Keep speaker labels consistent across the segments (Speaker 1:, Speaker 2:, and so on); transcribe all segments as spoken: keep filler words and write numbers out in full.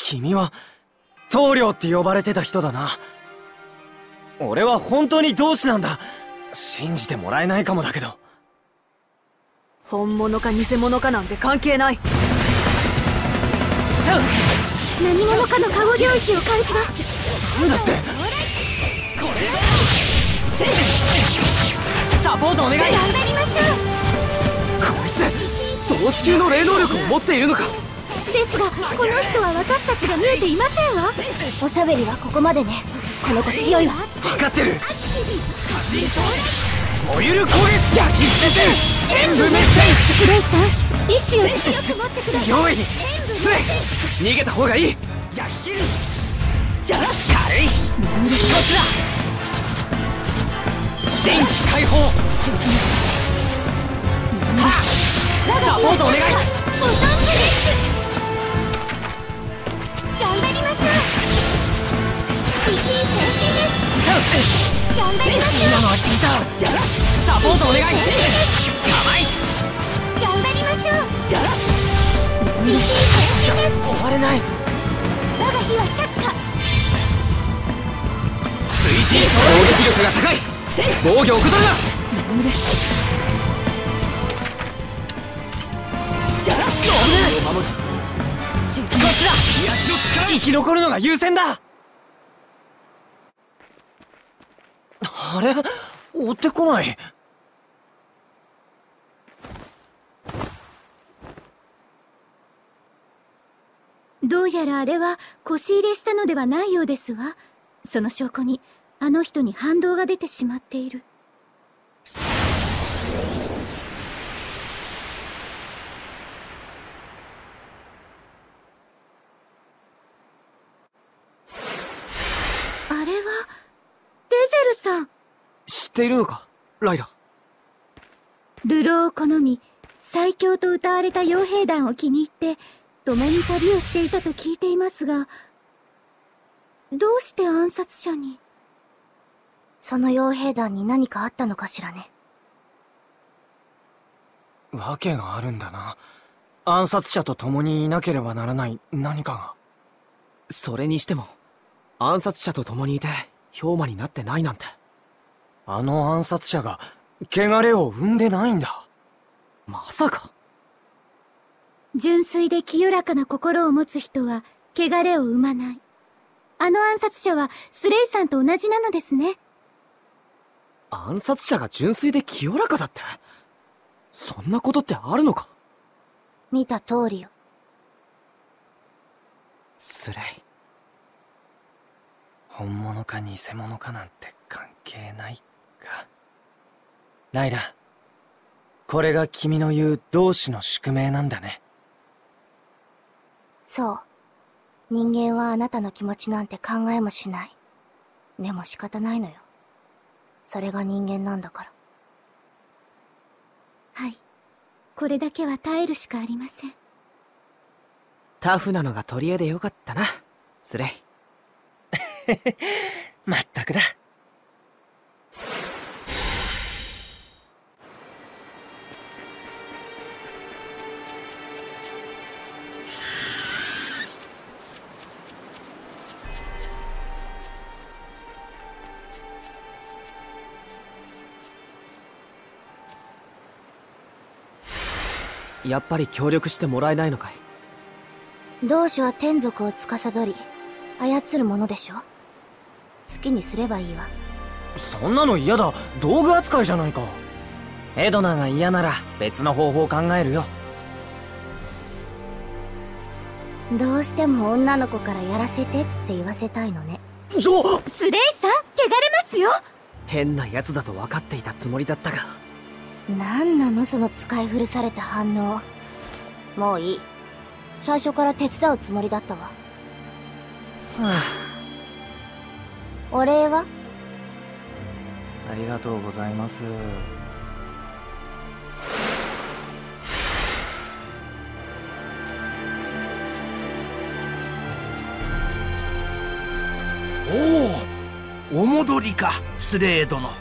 Speaker 1: 君は棟梁って呼ばれてた人だな。俺は本当に同志なんだ。信じてもらえないかもだけど。
Speaker 2: 本物か偽物かなんて関係ない。
Speaker 3: 何者かのカゴ領域を感じます。
Speaker 1: なんだって。サポートお願い。
Speaker 3: 頑張りましょ
Speaker 1: う。こいつ同志級の霊能力を持っているのか。
Speaker 3: ですがこの人は私たちが見えていませんわ。おしゃべりはここまでね。この子強いわ。
Speaker 1: 分かってる。燃ゆる攻撃焼き捨てて演武滅戦。
Speaker 3: スレイさん意志を強く持ってください。
Speaker 1: 強いスレイ逃げた方がいい。焼き切る。軽いこっちだ。新規解放。はっサポートお願い。
Speaker 3: ボタンプです。頑張りましょう。一位前進です。頑張りましょう。
Speaker 1: 今のは聞いた。サポートお願い。甘い。
Speaker 3: 頑張りましょう。一位前進です。
Speaker 1: 終われない。
Speaker 3: 我が火は釈迦。
Speaker 1: 推進攻撃力が高い。防御を怠るな。こっちだ。生き残るのが優先だ。あれ追ってこない。
Speaker 3: どうやらあれは腰入れしたのではないようですわ。その証拠にあの人に反動が出てしまっている。あれはデゼルさん。
Speaker 1: 知っているのかライラ。
Speaker 3: 流浪を好み最強と謳われた傭兵団を気に入って共に旅をしていたと聞いていますが、どうして暗殺者に。その傭兵団に何かあったのかしらね。
Speaker 1: わけがあるんだな。暗殺者と共にいなければならない何かが。
Speaker 4: それにしても暗殺者と共にいて氷魔になってないなんて。
Speaker 1: あの暗殺者が汚れを生んでないんだ。
Speaker 4: まさか。
Speaker 3: 純粋で清らかな心を持つ人は汚れを生まない。あの暗殺者はスレイさんと同じなのですね。
Speaker 4: 暗殺者が純粋で清らかだって、そんなことってあるのか。
Speaker 3: 見た通りよ。
Speaker 4: スレイ。
Speaker 1: 本物か偽物かなんて関係ないか。ライラ、これが君の言う同志の宿命なんだね。
Speaker 3: そう。人間はあなたの気持ちなんて考えもしない。でも仕方ないのよ。それが人間なんだから。はい。これだけは耐えるしかありません。
Speaker 4: タフなのが取り柄でよかったな、スレイ。
Speaker 1: まったくだ。
Speaker 4: やっぱり協力してもらえないのかい。
Speaker 3: 同志は天族を司り操るものでしょ。好きにすればいいわ。
Speaker 1: そんなの嫌だ。道具扱いじゃないか。エドナが嫌なら別の方法を考えるよ。
Speaker 3: どうしても女の子からやらせてって言わせたいのね。
Speaker 1: ちょ
Speaker 3: スレイさん、汚れますよ。
Speaker 4: 変なやつだと分かっていたつもりだったが。
Speaker 3: なんなのその使い古された反応。もういい。最初から手伝うつもりだったわ。はあ、お礼は？
Speaker 1: ありがとうございます。
Speaker 5: おお、お戻りか、スレー殿。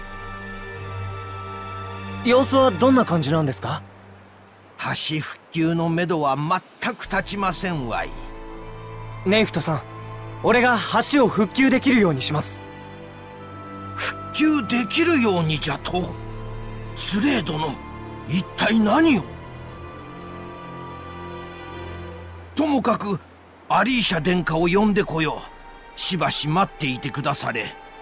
Speaker 1: 様子はどんな感じなんですか？
Speaker 5: 橋復旧のめどは全く立ちませんわい。
Speaker 1: ネイフトさん、俺が橋を復旧できるようにします。
Speaker 5: 復旧できるようにじゃと？スレー殿、一体何を？ともかくアリーシャ殿下を呼んでこよう。しばし待っていてくだされ。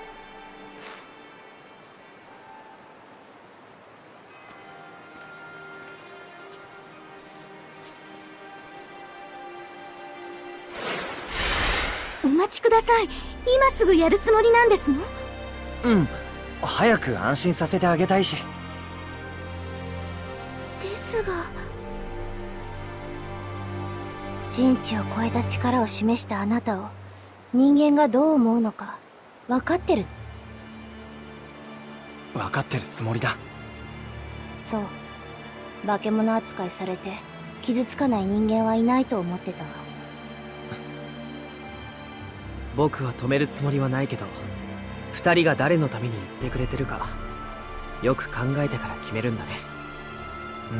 Speaker 3: お待ちください。今すぐやるつもりなんですの？
Speaker 1: うん、早く安心させてあげたいし。
Speaker 3: ですが、人知を超えた力を示したあなたを人間がどう思うのか分かってる？
Speaker 1: 分かってるつもりだ。
Speaker 3: そう、化け物扱いされて傷つかない人間はいないと思ってたわ。
Speaker 4: 僕は止めるつもりはないけど、二人が誰のために言ってくれてるかよく考えてから決めるんだね。
Speaker 1: うん。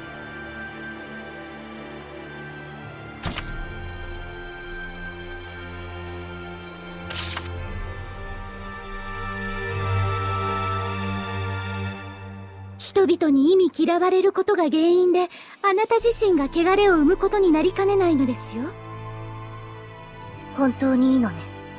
Speaker 3: 人々に意味嫌われることが原因で、あなた自身が汚れを生むことになりかねないのですよ。本当にいいのね？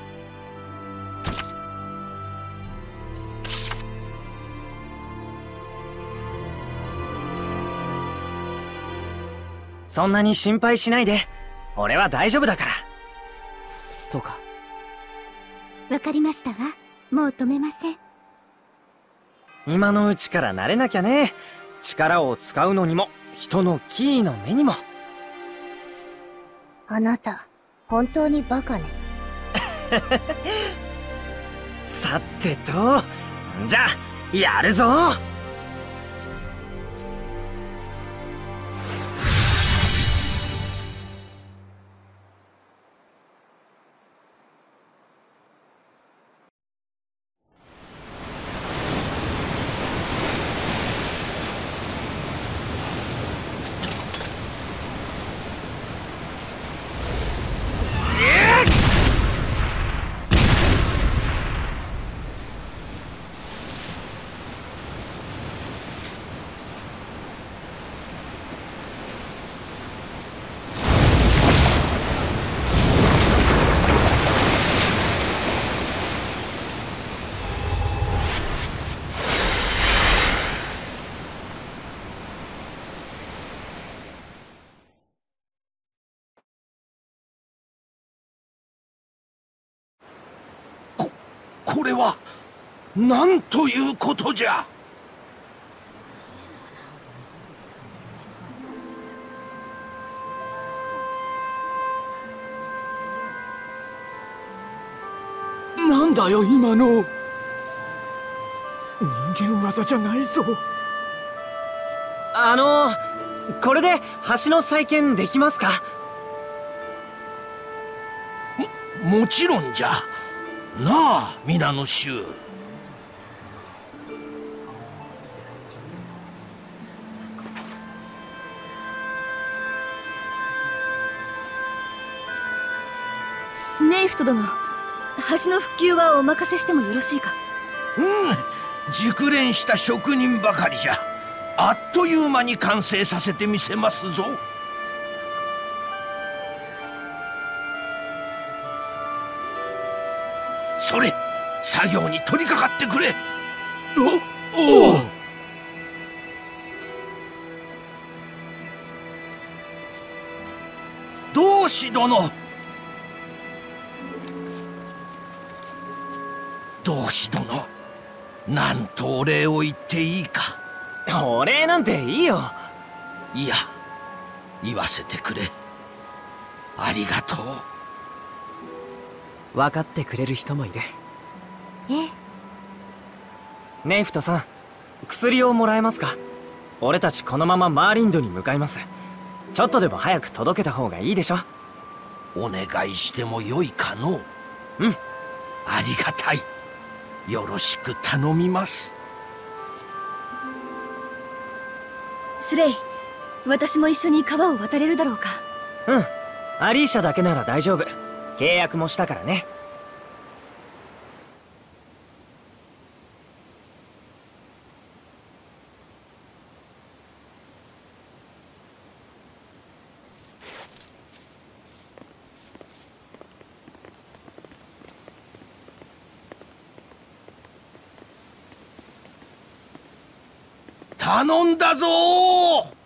Speaker 1: そんなに心配しないで。俺は大丈夫だから。
Speaker 4: そうか。
Speaker 3: わかりましたわ。もう止めません。
Speaker 1: 今のうちから慣れなきゃね。力を使うのにも、人のキーの目にも。
Speaker 3: あなた、本当にバカね。
Speaker 1: さてと、じゃあ、やるぞ。
Speaker 5: これは何ということじゃ。
Speaker 6: なんだよ今の。人間技じゃないぞ。
Speaker 1: あのこれで橋の再建できますか？
Speaker 5: も、もちろんじゃ。なあ、皆の衆。
Speaker 2: ネイフト殿、橋の復旧はお任せしてもよろしいか？
Speaker 5: うん、熟練した職人ばかりじゃ。あっという間に完成させてみせますぞ。それ、作業に取り掛かってくれ。お、おう。同志殿、同志殿、なんとお礼を言っていいか。
Speaker 1: お礼なんていいよ。
Speaker 5: いや、言わせてくれ。ありがとう。
Speaker 4: 分かってくれる人もいる。
Speaker 3: え？
Speaker 1: ネイフトさん、薬をもらえますか？俺たちこのままマーリンドに向かいます。ちょっとでも早く届けた方がいいでしょ。
Speaker 5: お願いしてもよいかのう？
Speaker 1: うん。
Speaker 5: ありがたい。よろしく頼みます。
Speaker 2: スレイ、私も一緒に川を渡れるだろうか？
Speaker 1: うん、 アリーシャだけなら大丈夫。契約もしたからね。
Speaker 5: 頼んだぞー。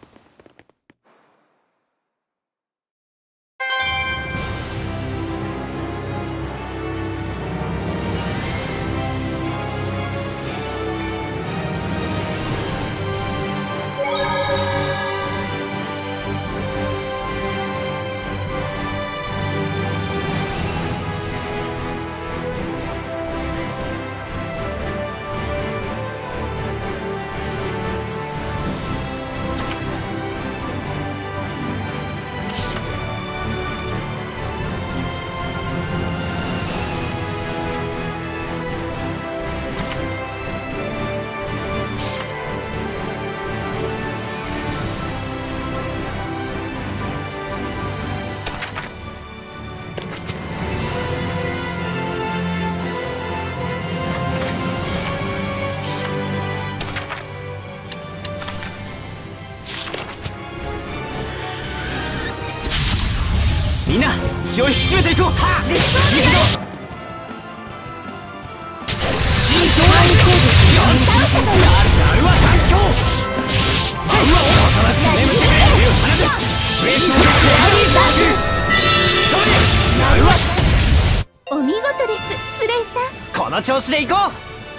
Speaker 1: みんな気を引き締めていこう。はっ、行くぞ。新東南攻撃。よし、やるわ三強。マウアをおとなしく眠ってくれ。花火スレーションがヘアリーサーク。それやるわ。
Speaker 3: お見事です、スレイさん。
Speaker 1: この調子でいこう。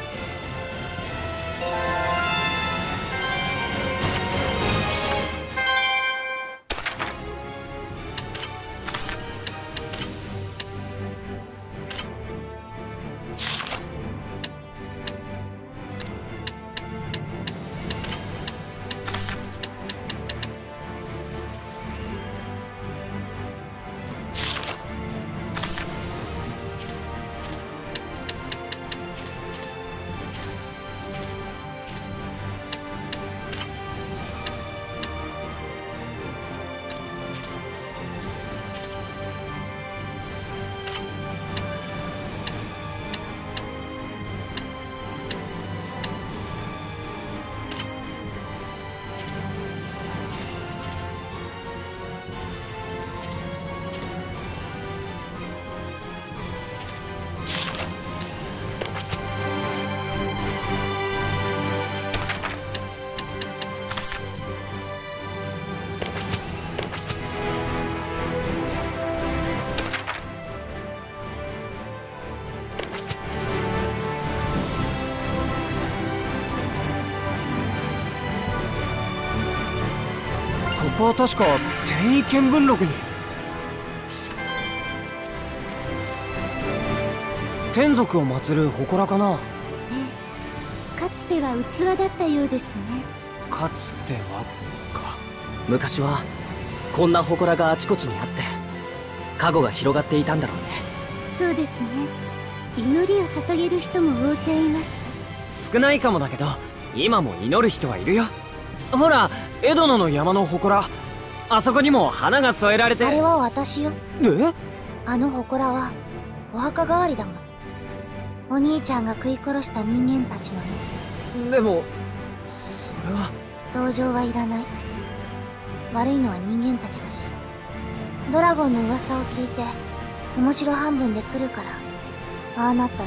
Speaker 1: ここは確か天意見聞録に。天族を祀る祠かな。
Speaker 3: ええ、かつては器だったようですね。
Speaker 1: かつてはか。
Speaker 4: 昔はこんな祠があちこちにあって加護が広がっていたんだろうね。
Speaker 3: そうですね。祈りを捧げる人も大勢いました。
Speaker 1: 少ないかもだけど今も祈る人はいるよ。ほらエドノの山の祠、あそこにも花が添えられて。
Speaker 3: あれは私よ。
Speaker 1: え？
Speaker 3: あの祠はお墓代わりだもん。お兄ちゃんが食い殺した人間たちのね。
Speaker 1: でもそれは
Speaker 3: 同情はいらない。悪いのは人間たちだし。ドラゴンの噂を聞いて面白半分で来るからああなったの。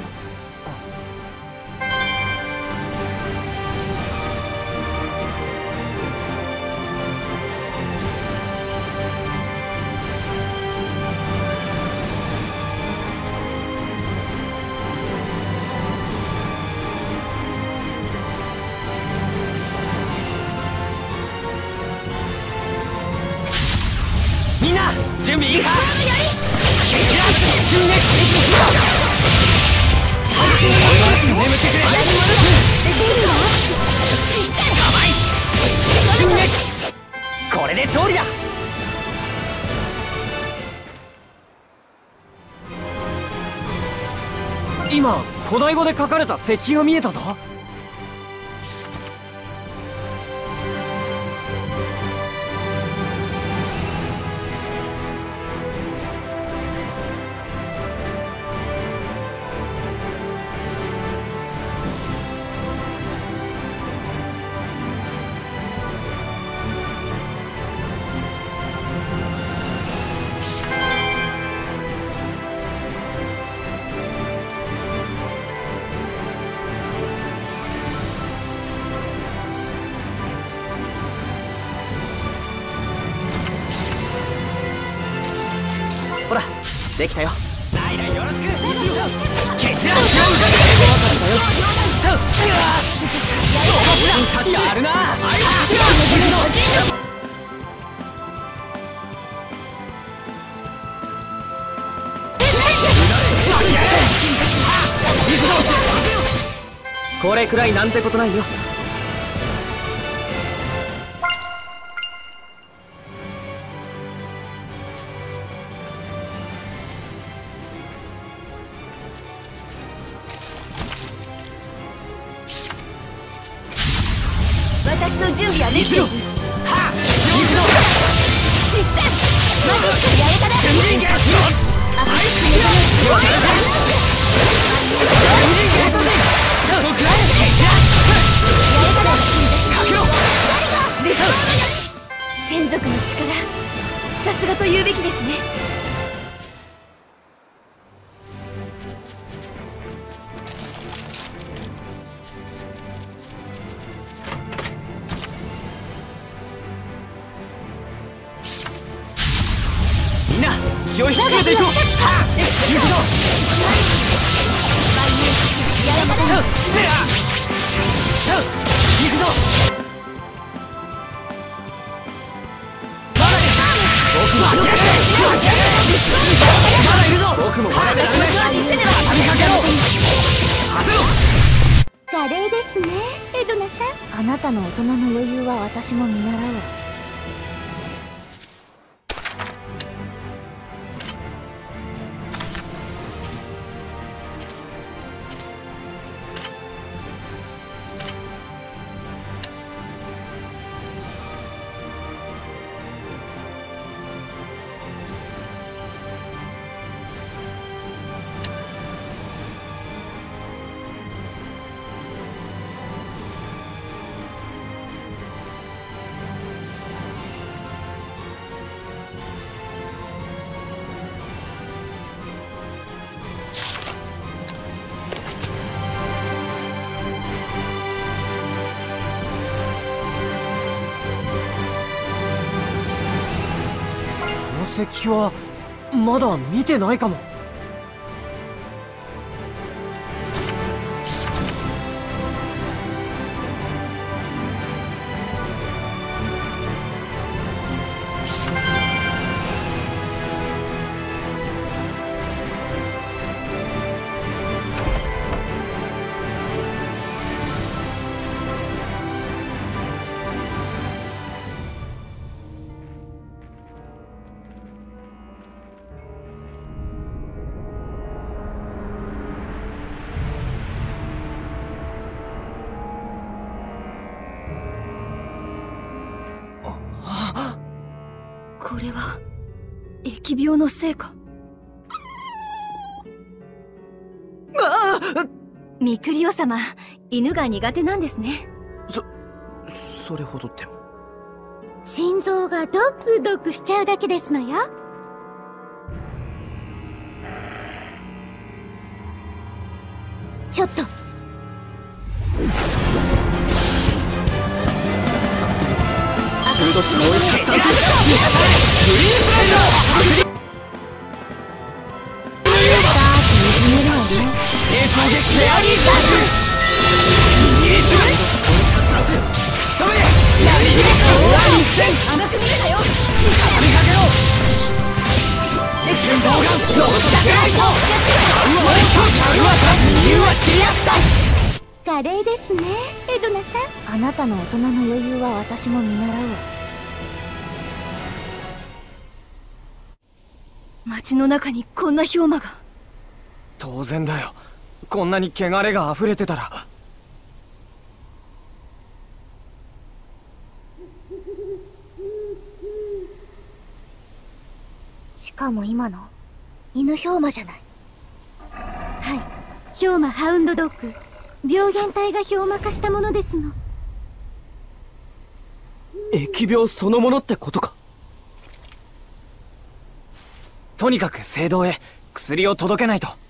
Speaker 1: みんな準備いいか。これで勝利だ。今古代語で書かれた石碑が見えたぞ。
Speaker 4: できたよ。
Speaker 1: ライラよろしく。ケチラ英語分かったよ。やるな。
Speaker 4: これくらいなんてことないよ。
Speaker 2: 私の準備はできている。はっ、行くぞ。一戦マジックやれたね。準備がよし。あ、はい、よし。天族の力、さすがと言うべきですね。
Speaker 1: みんな気を引き締めていこう。はっ、行くぞ。
Speaker 2: やれたね。
Speaker 1: 行くぞ。僕もまだいるぞ。
Speaker 3: 華麗ですね、エドナさん。あなたの大人の余裕は私も見習おう。
Speaker 4: 石はまだ見てないかも。
Speaker 2: これは疫病のせいか。ああ、ミクリオ様、犬が苦手なんですね。
Speaker 4: そそれほどっても。
Speaker 3: 心臓がドクドクしちゃうだけですのよ。ちょっと
Speaker 1: どっちも追いかけてグリーンフライド。さあ始めるわね。低衝撃フェアリーサークル。握りつぶし。吹き飛べ。やり切れ。一戦。
Speaker 2: 甘く見るなよ。
Speaker 1: 畳みかけろ。剣道ガン。ロッチャクライト。カウアーカウアー右は契約隊。
Speaker 3: 華麗ですね、エドナさん。あなたの大人の余裕は私も見習うわ。
Speaker 2: 街の中にこんな氷魔が。
Speaker 4: 当然だよ。こんなに汚れが溢れてたら。
Speaker 3: しかも今の犬氷魔じゃない。はい、氷魔ハウンドドッグ、病原体が氷魔化したものですの。
Speaker 4: 疫病そのものってことか。 とにかく聖堂へ薬を届けないと。